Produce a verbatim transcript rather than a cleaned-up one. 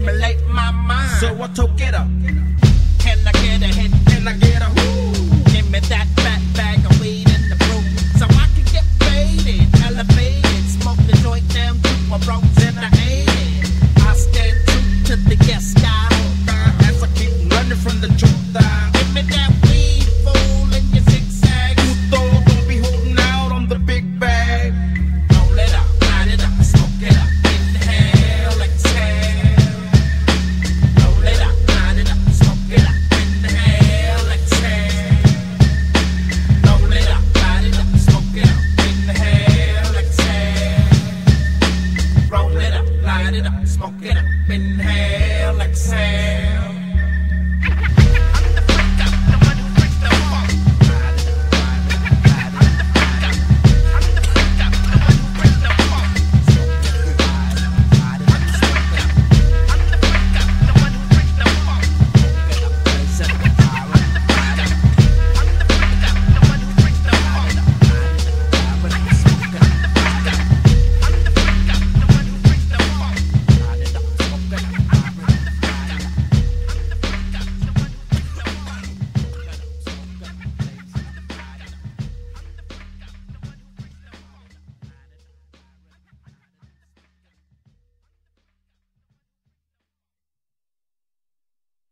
stimulate my mind. So I took it up. Can I get a hit? Can I get a whoo? Give me that fat bag of weed in the room, so I can get faded, elevated, smoke the joint down to a rose in the